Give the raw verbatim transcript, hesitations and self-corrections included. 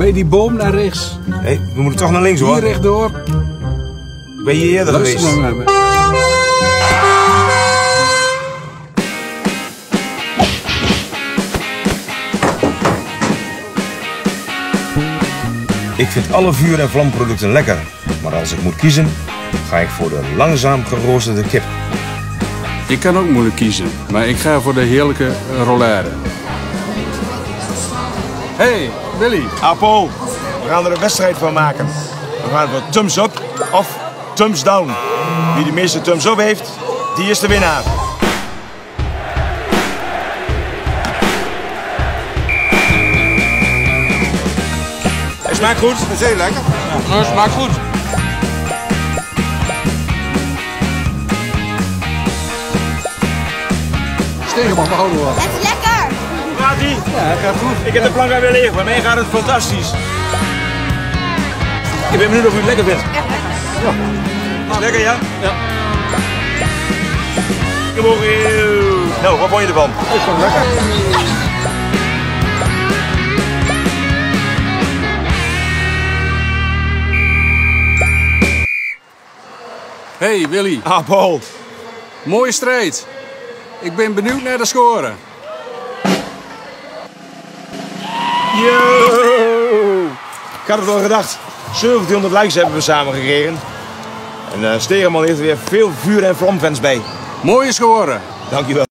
Bij die boom naar rechts. Hé, hey, we moeten toch naar links hoor. Hier rechtdoor. Ben je hier eerder Luister geweest? nou naar me. Ik vind alle vuur- en vlamproducten lekker. Maar als ik moet kiezen, ga ik voor de langzaam geroosterde kip. Ik kan ook moeilijk kiezen, maar ik ga voor de heerlijke rollade. Hey, Willy. Apo, we gaan er een wedstrijd van maken. We gaan voor thumbs up of thumbs down. Wie de meeste thumbs up heeft, die is de winnaar. Het smaakt goed. Dat is heel lekker. Ja, het smaakt goed. Stegenman, we houden wel. Het is lekker! Gaat ie? Ja, het gaat goed. Ik heb de plank weer liggen. Bij mij gaat het fantastisch. Ik ben benieuwd of u het lekker vindt. Echt lekker. Is lekker, ja? Ja. Nou, wat vond je ervan? Ik vond het lekker. Hey Willy, Apo. mooie strijd. Ik ben benieuwd naar de score. Yo! Ik had het wel gedacht. zeventienhonderd likes hebben we samen gekregen. En uh, Stegenman heeft er weer veel vuur- en vlamfans bij. Mooie score. Dankjewel.